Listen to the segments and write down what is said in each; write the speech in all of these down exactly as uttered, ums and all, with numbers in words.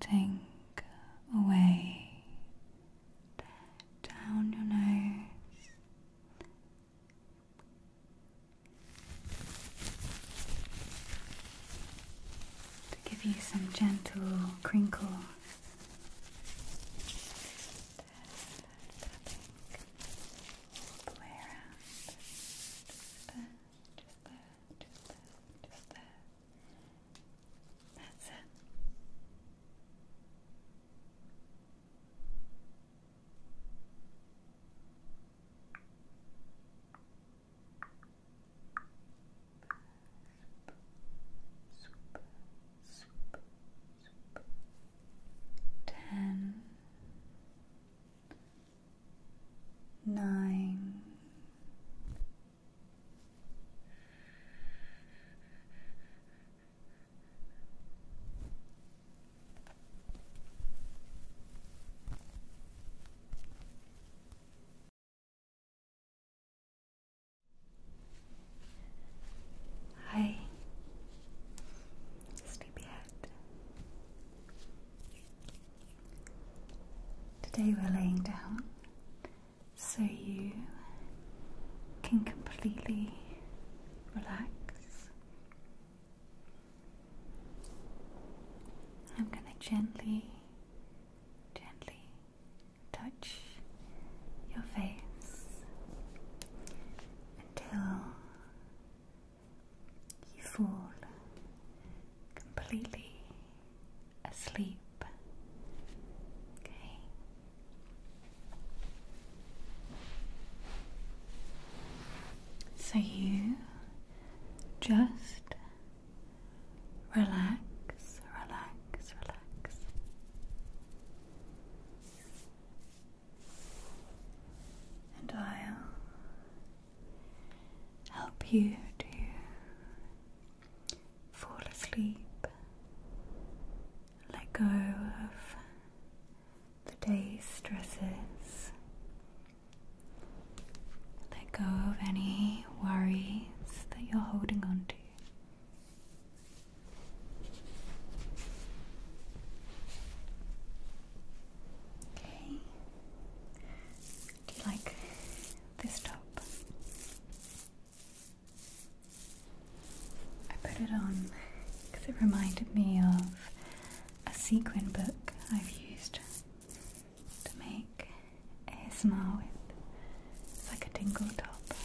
melting away down your nose, to give you some gentle crinkles. Nine, hi, sleepyhead. Today we're laying down so you can completely relax. I'm going to gently, gently touch your face until you fall completely asleep. So you just relax, relax, relax. And I'll help you to fall asleep, let go of the day's stresses, let go of any worries that you're holding on to. Okay. Do you like this top? I put it on because it reminded me of a sequin book I've used to make A S M R with. It's like a dingle top.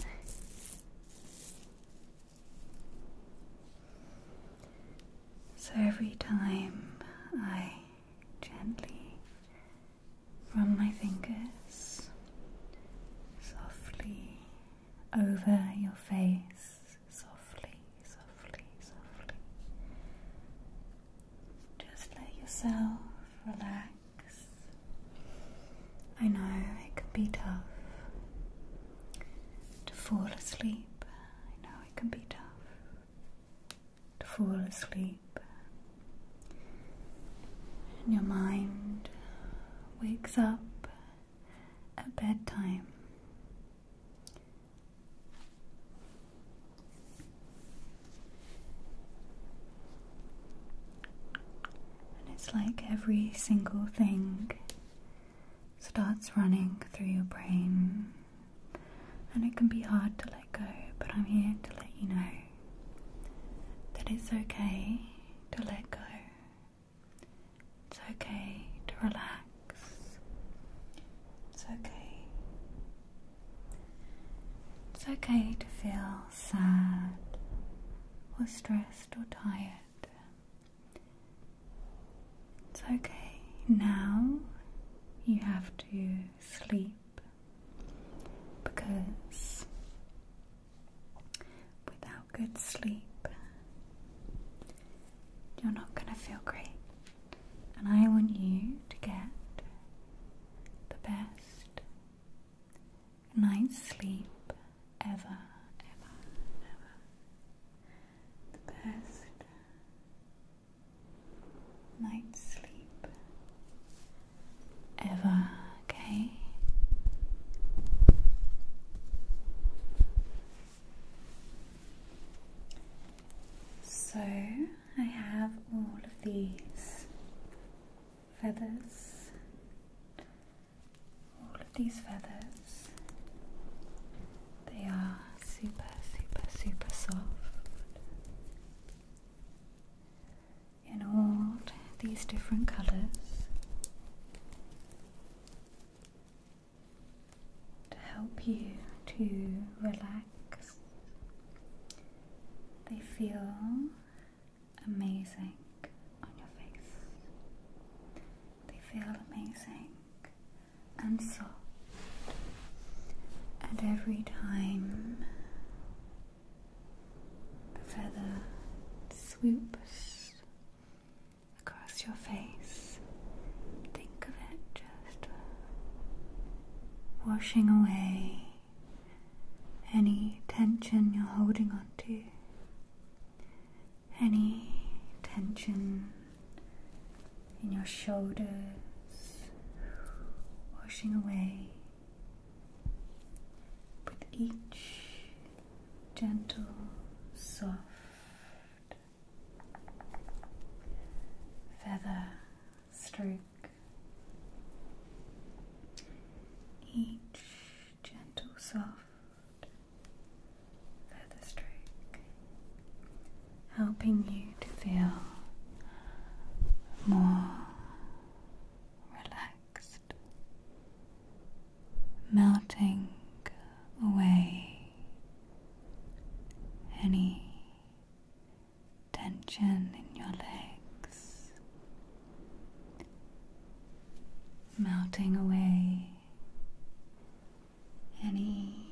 So every time I gently run my fingers softly over your face, softly, softly, softly, just let yourself relax. I know it can be tough to fall asleep. I know it can be tough to fall asleep. And your mind wakes up at bedtime. And it's like every single thing starts running through your brain, and it can be hard to let go, but I'm here to let you know that it's okay to let go. It's okay to relax. It's okay. It's okay to feel sad or stressed or tired. It's okay. Now you have to sleep, because without good sleep, you're not going to feel great. And I want you to get the best night's sleep ever, ever, ever. The best night's sleep ever, okay? So I have all of these feathers, all of these feathers, they are super, super, super soft in all these different colours to help you to relax. They feel amazing on your face. They feel amazing and soft. And every time a feather swoops across your face, think of it just washing away any tension you're holding on to, any tension in your shoulders, washing away with each gentle, soft feather stroke. Each gentle, soft feather stroke, helping you to feel more relaxed, melting away any tension in your legs, melting away any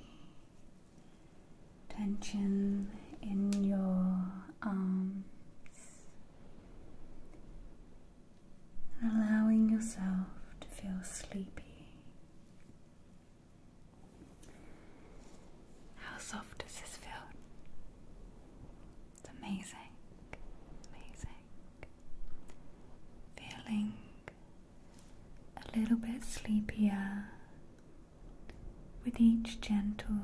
tension in your arms, allowing yourself to feel sleepy. How soft does this feel? It's amazing, amazing. Feeling a little bit sleepier with each gentle,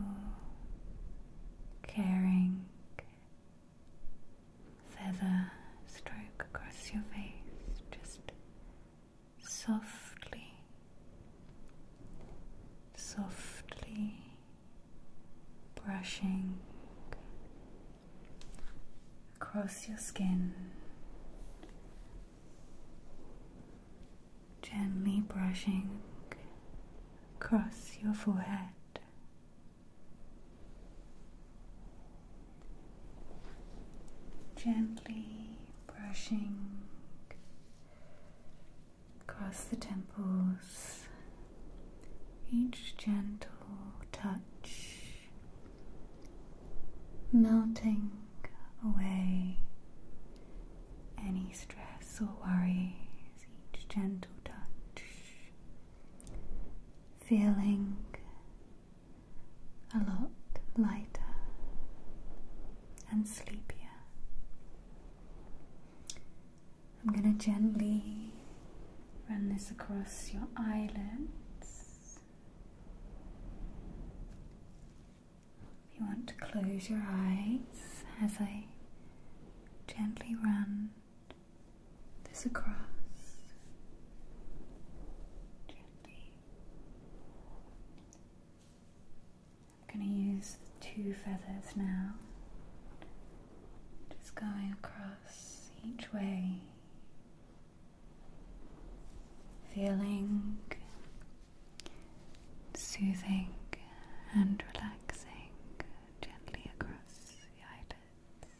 caring feather stroke across your face, just softly, softly brushing across your skin, gently brushing across your forehead, gently brushing across the temples, each gentle touch melting away any stress or worries, each gentle touch feeling a lot lighter and sleepier. I'm going to gently run this across your eyelids. If you want to close your eyes as I gently run this across. Gently. I'm going to use two feathers now, just going across each way, feeling soothing and relaxing gently across the eyelids.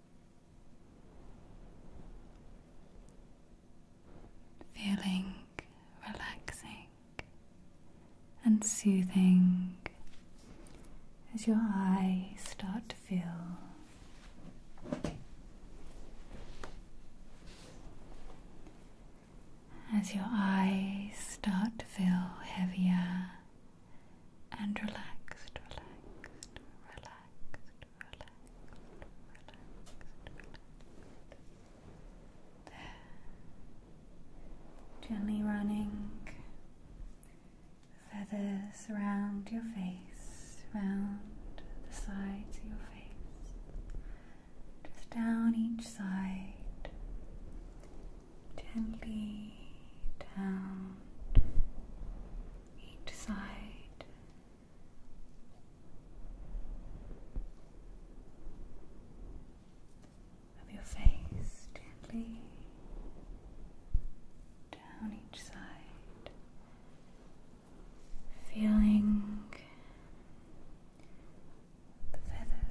Feeling relaxing and soothing as your eyes start to feel as your eyes start to feel heavier and relaxed, relaxed, relaxed, relaxed, relaxed, relaxed. There. Gently running feathers around your face, around the sides of your face, just down each side, gently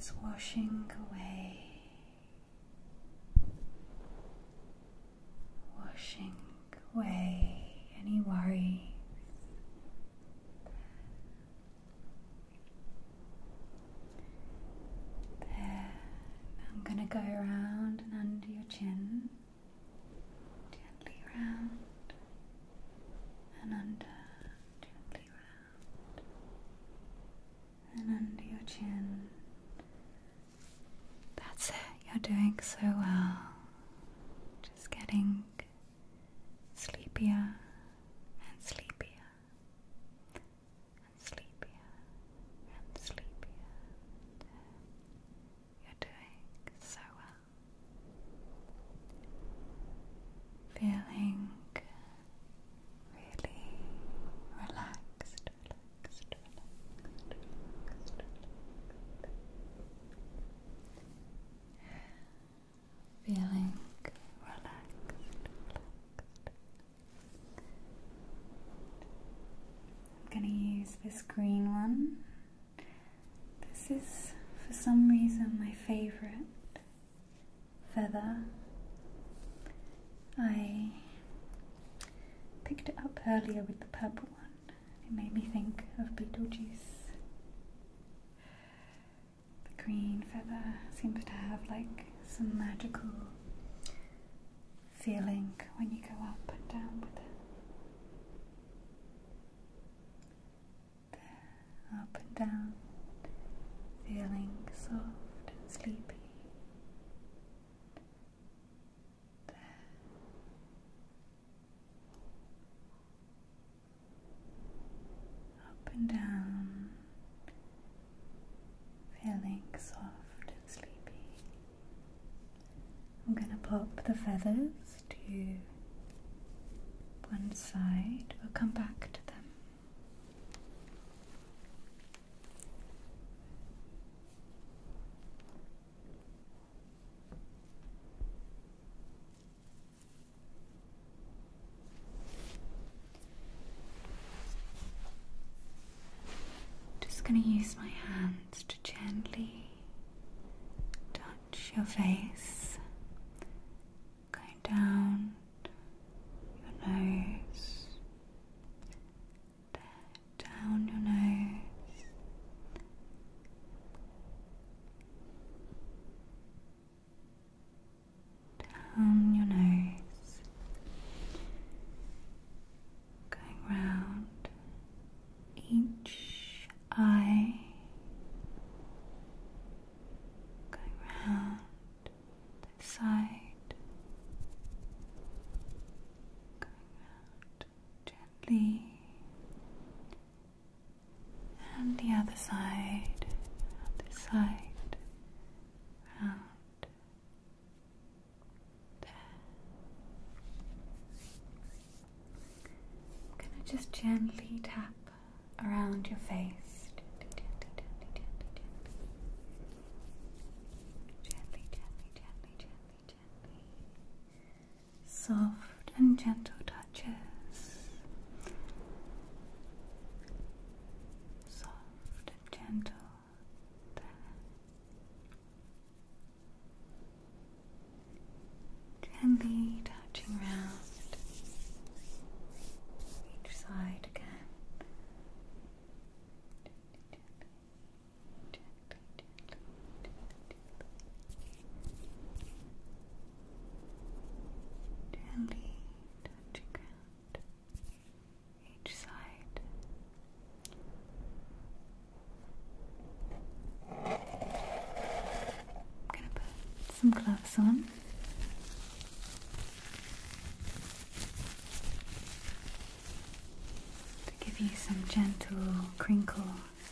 Just washing away, washing away any worries. There. I'm going to go around and under your chin, gently round and under, gently round and under your chin. That's it, you're doing so well. Just getting sleepier and sleepier and sleepier and sleepier. You're doing so well. Feeling really relaxed, relaxed, relaxed, relaxed, relaxed. Feeling relaxed, relaxed. I'm going to use this green one. This is, for some reason, my favourite feather. I picked it up earlier with the purple one. It made me think of Beetlejuice. The green feather seems to have like some magical feeling when you go up and down with it. There, up and down, feeling soft and sleepy. There. Up and down, feeling soft and sleepy. I'm going to pop the feathers to one side. We'll come back to them. Just going to use my hands to gently touch your face, going down your nose, down your nose, down your nose, going round each eye, going round the side, going round gently, and the other side, other side, round there. I'm gonna just gently tap around your face. Gently, gently, gently, gently, gently, gently, gently, gently, gently. Soft and gentle touches. Soft and gentle. There. Gently touching round each side again. Gently touching around each side. I'm going to put some gloves on. To give you some gentle crinkle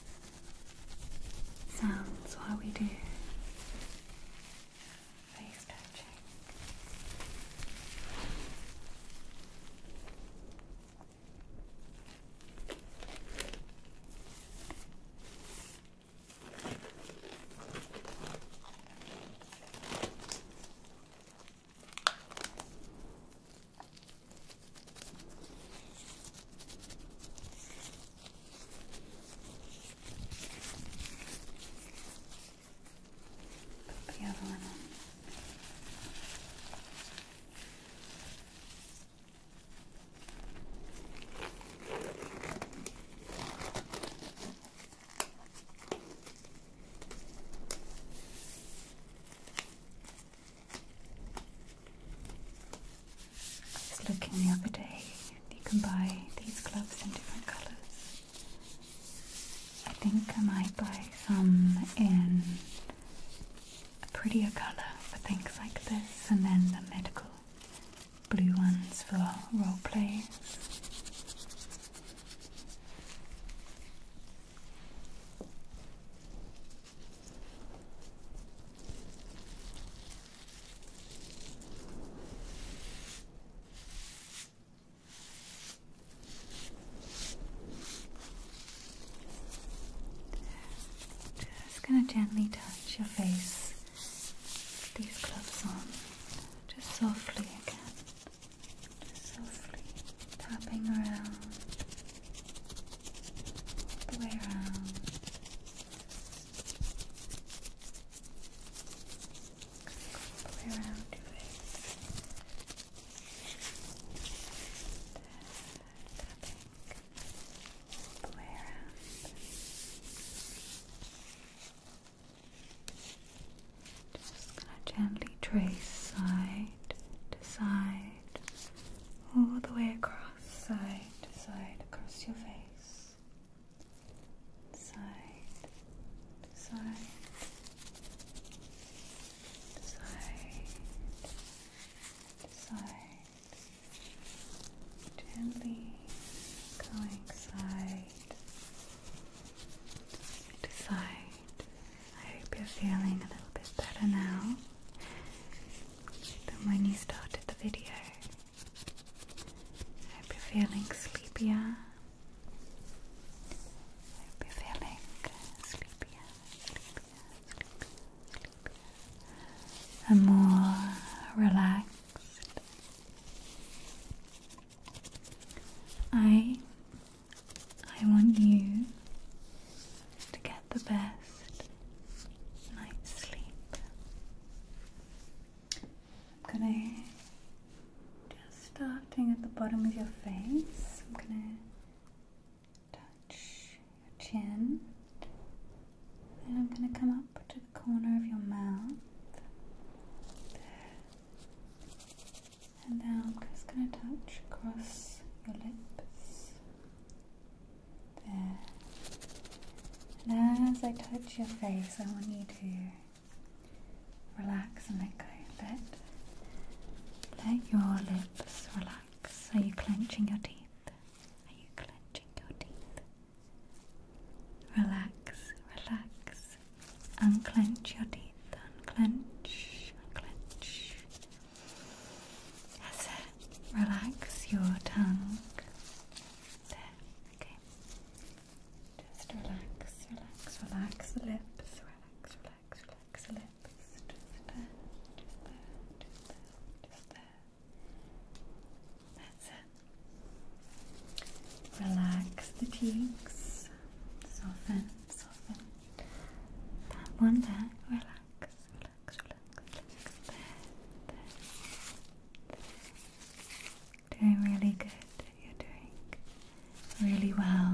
sounds while we do face touching. one on. I was looking the other day, you can buy these gloves in different colours. I think I might buy some in a prettier colour for things like this, and then the medical blue ones for role plays. Just going to gently touch your face with these gloves on, just softly again, just softly tapping around, all the way around, all the way around your face, tapping all the way around. Just gonna gently trace side to side, all the way across, side to side, across your face, side to side, to side, to side, gently going side to side. I hope you're feeling a little bit better now than when you started the video. I hope you're feeling sleepier. I hope you're feeling sleepier, sleepier, sleepier, sleepier, and more relaxed. I, I want you to get the best night's sleep. I'm gonna, just starting at the bottom of your face, I'm gonna touch your chin, then I'm gonna come up to the corner of your mouth, there, and then I'm just gonna touch across your lips, there. And as I touch your face, I want you to relax and let go. Let, let your lips relax. Are you clenching your teeth? Are you clenching your teeth? Relax, relax. Unclench your teeth. Unclench, unclench. That's it. Relax your tongue. There, okay. Just relax, relax, relax the lips. Relax, relax, relax the lips. Just there, just there, just there, just there. That's it. Relax the cheeks. Soften, soften. That one there. Relax, relax, relax, relax. There, there, there. Doing really good. You're doing really well.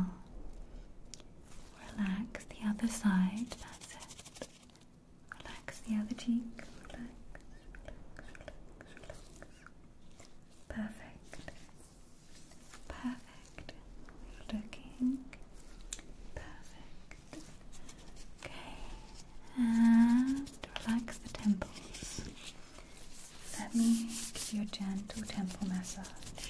Relax the other side. That's it. Relax the other cheek. Relax, relax, relax, relax. Perfect. Perfect. You're looking perfect. Okay. And relax the temples. Let me give you a gentle temple massage.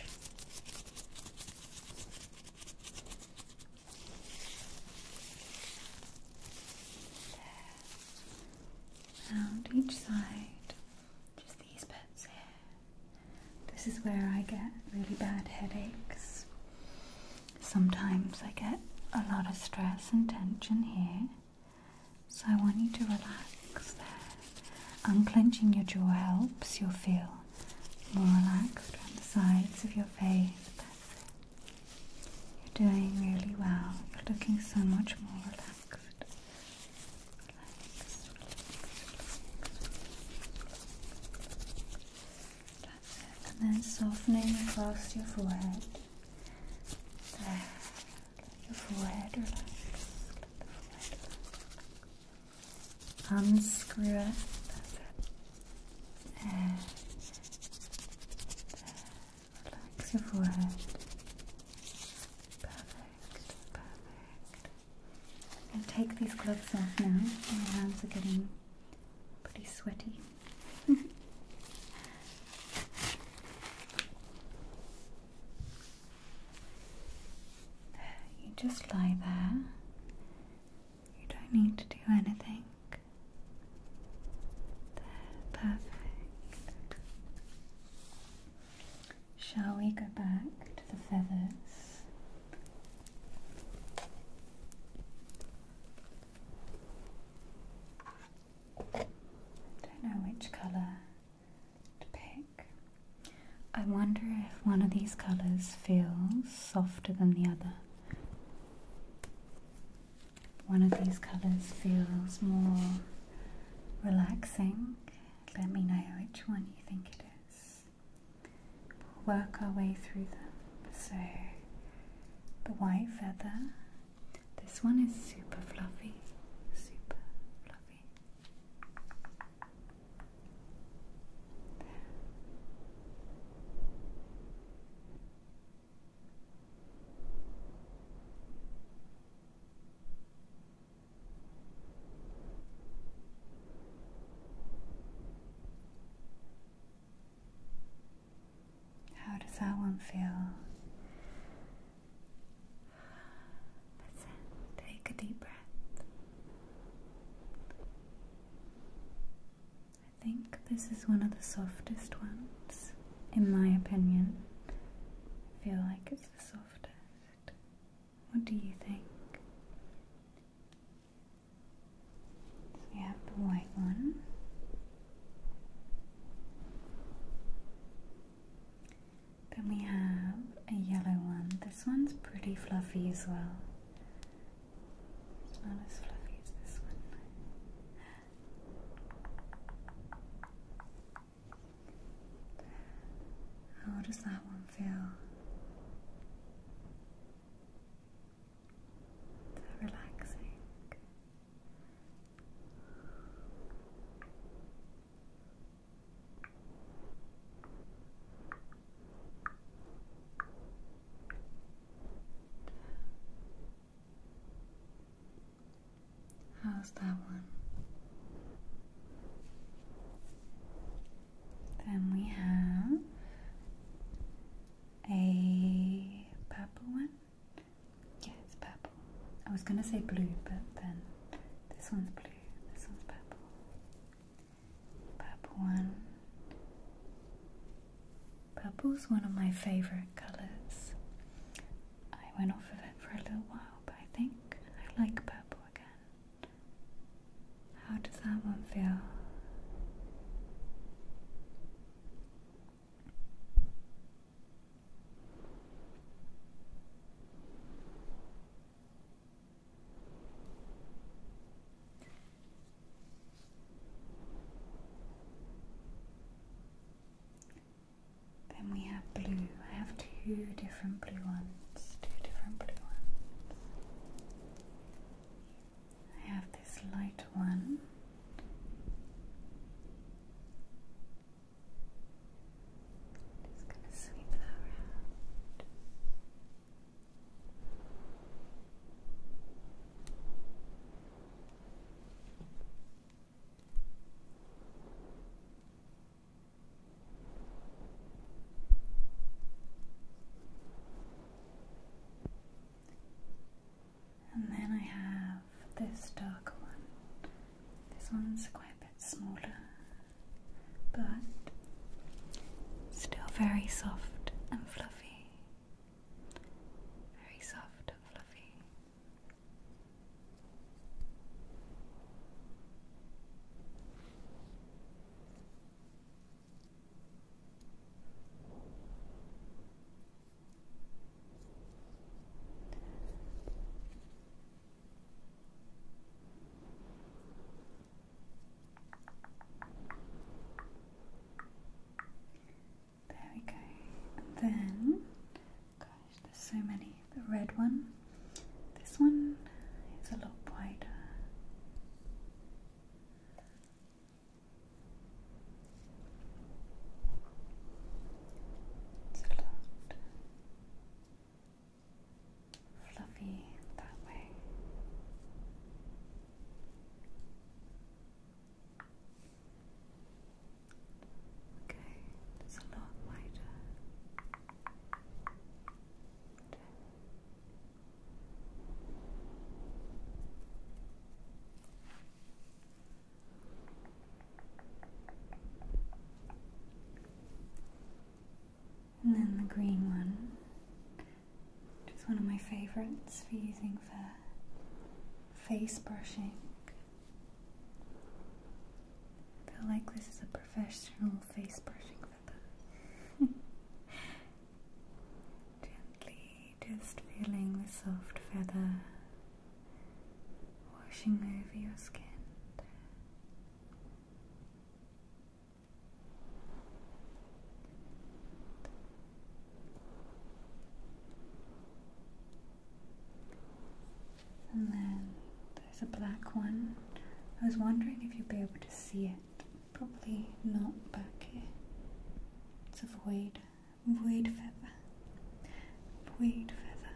Around each side, just these bits here. This is where I get really bad headaches. Sometimes I get a lot of stress and tension here, so I want you to relax there. Unclenching your jaw helps. You'll feel more relaxed around the sides of your face. That's it. You're doing really well. You're looking so much more relaxed. Relax, relax, relax, relax. And softening across your forehead. There. Let your forehead relax. Let the forehead relax. Unscrew it. That's it. There. There. Relax your forehead. Perfect. Perfect. I'm going to take these gloves off now. My hands are getting pretty sweaty. Just lie there. You don't need to do anything. There, perfect. Shall we go back to the feathers? Don't know which colour to pick. I wonder if one of these colours feels softer than the other. One of these colours feels more relaxing. Let me know which one you think it is. We'll work our way through them. So, the white feather. This one is super fluffy. Super fluffy. How does that one feel? That's it. Take a deep breath. I think this is one of the softest ones, in my opinion. I feel like it's the softest. What do you think? So we have the white one. Then we have a yellow one. This one's pretty fluffy as well. It's not as fluffy as this one. How does that one feel? Is that relaxing? How's that one? Then we have a purple one. Yeah, it's purple. I was gonna say blue, but then this one's blue, this one's purple. Purple one. Purple's one of my favourite colours. I went off of it for a little while, but I think I like purple. How does that one feel? Then we have blue. I have two different blue ones. Two different blue ones. I have this light one. Just gonna sweep that around. And then I have this darker one. This one's quite a bit smaller, but still very soft and fluffy. Very soft and fluffy. There we go. preference for using for face brushing. I feel like this is a professional face brushing feather. Gently just feeling the soft feather washing over your skin. And then there's a black one. I was wondering if you'd be able to see it. Probably not back here. It's a void, void feather. Void feather.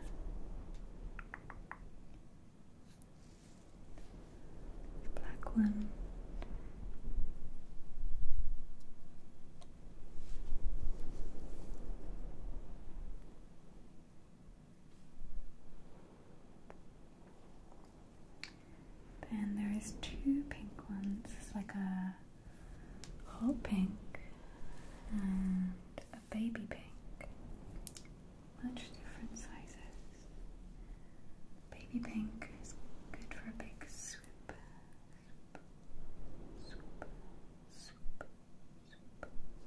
Black one. And there is two pink ones. It's like a hot pink and a baby pink. Much different sizes. Baby pink is good for a big swoop. Swoop, swoop, swoop, swoop,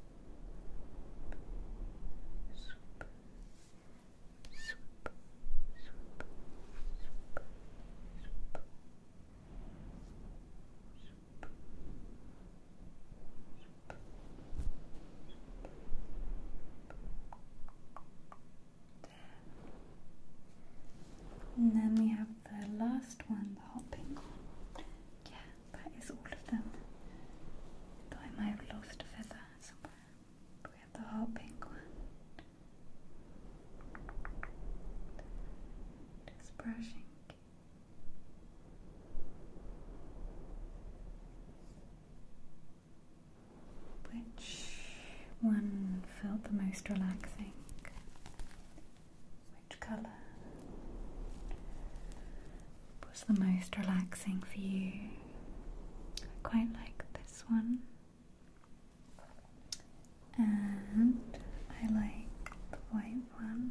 swoop, swoop, swoop, swoop, swoop. And then we have the last one, the hot pink one. Yeah, that is all of them. Thought I might have lost a feather somewhere. But we have the hot pink one. Just brushing. Which one felt the most relaxing? Which colour was the most relaxing for you? I quite like this one, and I like the white one.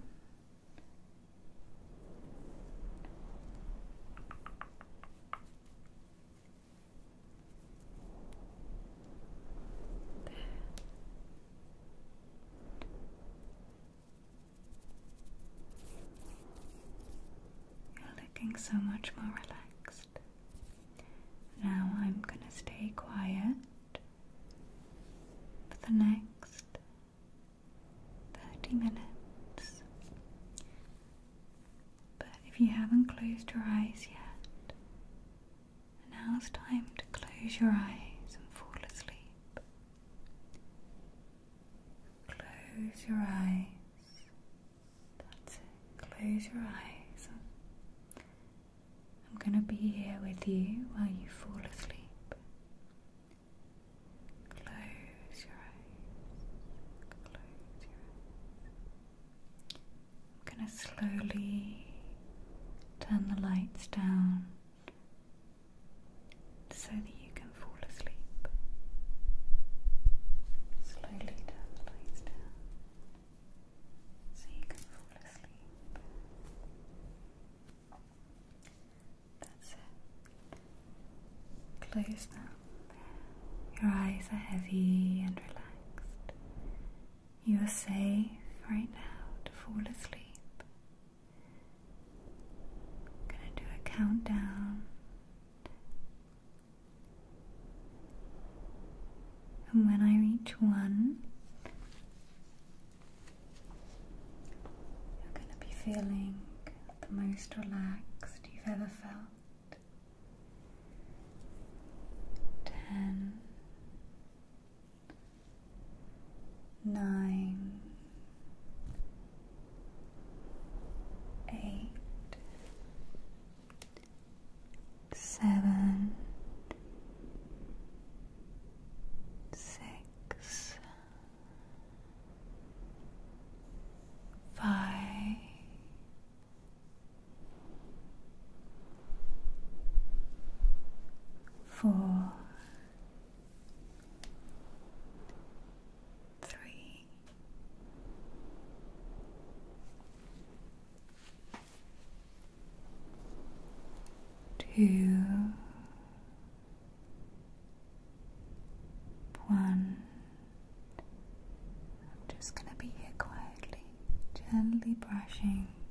So much more relaxed. Now I'm gonna stay quiet for the next thirty minutes. But if you haven't closed your eyes yet, now's time to close your eyes and fall asleep. Close your eyes. That's it. Close your eyes. I'm going to be here with you while you fall asleep. Close your eyes. Close your eyes. I'm going to slowly turn the lights down so that you can fall asleep. Slowly turn the lights down so you can fall asleep. Close them. Your eyes are heavy and relaxed. You are safe right now to fall asleep. I'm going to do a countdown. And when I reach one, you're going to be feeling the most relaxed you've ever felt. Ten, nine, eight, seven, six, five, four, brushing